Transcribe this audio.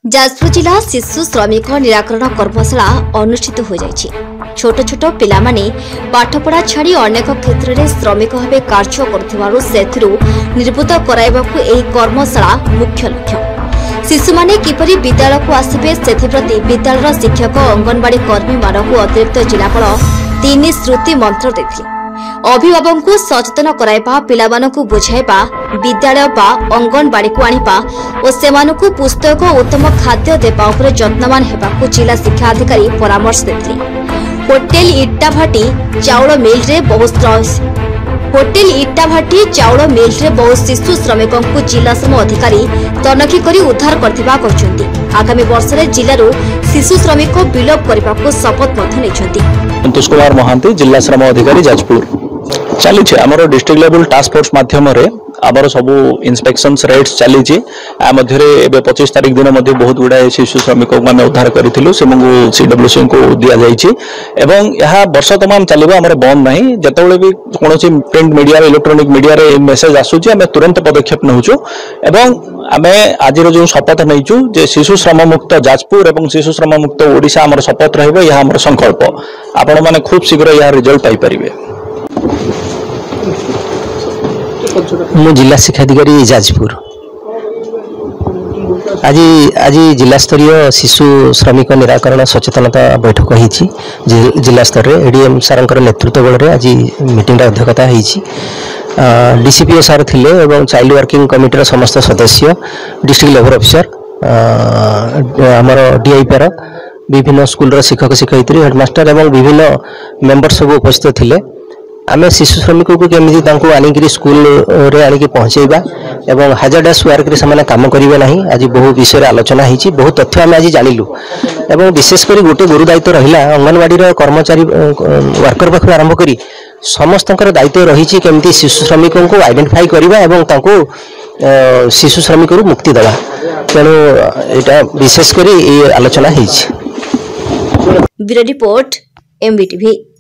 जाजपुर जिला शिशु श्रमिक निराकरण कर्मशाला अनुष्ठित हो जाइछि। छोट छोट पिला माने पाठपढ़ा छाड़ी अनेक क्षेत्र में श्रमिक भाव कार्य करथिबारु सेथिरु निर्भूत कराइबाकु एही कर्मशाला मुख्य लक्ष्य। शिशु माने किपरि विद्यालय को आसिबे सेथिप्रति विद्यालय शिक्षक अंगनवाड़ी कर्मी मानकु अतिरिक्त जिलापाल 3 श्रुति मंत्र देथिले। अभिभावक को सचेतन कराइबा, पिलामानकु बुझाइबा, विद्यालय बा अंगनवाड़ी को आनिबा और सेमानकु पुस्तक और उत्तम खाद्य देबा उपरे यत्नवान हेबाकु जिला शिक्षा अधिकारी परामर्श देथिले। होटेल इट्टाभाटी चाउल मिल रे बहु शिशु श्रमिकों को जिला सम अधिकारी तनखी करी उद्धार करथिबा कहचंती। आगामी वर्ष रे जिल्लारू शिशु श्रमिक विलोप करबाकू शपथ मध्य नेछंती। संतोष कुमार महांती जिला श्रम अधिकारी जाजपुर चली आमर डिस्ट्रिक्ट लेवल टास्क फोर्स माध्यम आमर सब इन्स्पेक्शन रेड्स चली 25 तारीख दिन बहुत गुड़ाए शिशु श्रमिक मैंने उद्धार करूँ CWC को दि जाए वर्ष तमाम चलो आम बंद ना जिते भी कौन print media electronic media message आसूँ आम तुरंत पदक्षेप नौचु आम आज जो शपथ नहीं शिशु श्रम मुक्त जाजपुर और शिशु श्रम मुक्त ओडिशा आमर शपथ रहा संकल्प आपण मैंने खूब शीघ्र यह रिजल्ट पाइपर। मु जिला शिक्षा अधिकारी जाजपुर आज जिला स्तरीय शिशु श्रमिक निराकरण सचेतनता बैठक होती जिला स्तर में एडीएम सार नेतृत्व बल आज मीटिंग अध्यक्षता होती। डीसीपीओ सार थिले एवं चाइल्ड वर्किंग कमिटी समस्त सदस्य डिस्ट्रिक्ट लेवल ऑफिसर आमर डीआईपी विभिन्न स्कूल शिक्षक शिक्षयित्री हेडमास्टर एवं विभिन्न मेंबर सब उपस्थित थिले। आमे शिशु श्रमिक को केमी आनिक स्कूल रे आनिक पहुँचेबा एवं हाजार्डस वर्क रे समाने काम करिवे नाही। आज बहु विषय आलोचना होती, बहुत तथ्य आम आज जानिलु एवं विशेषकर गोटे गुरु दायित्व रहिला अंगनवाड़ी कर्मचारी वर्कर पाखु आरंभ करी समस्त दायित्व रही केमती शिशु श्रमिकों को आइडेंटिफाई करवा एवं तांको शिशु श्रमिक मुक्ति देवा। तेणु यहाँ विशेषकर ये आलोचना होती। Bureau report MBTV।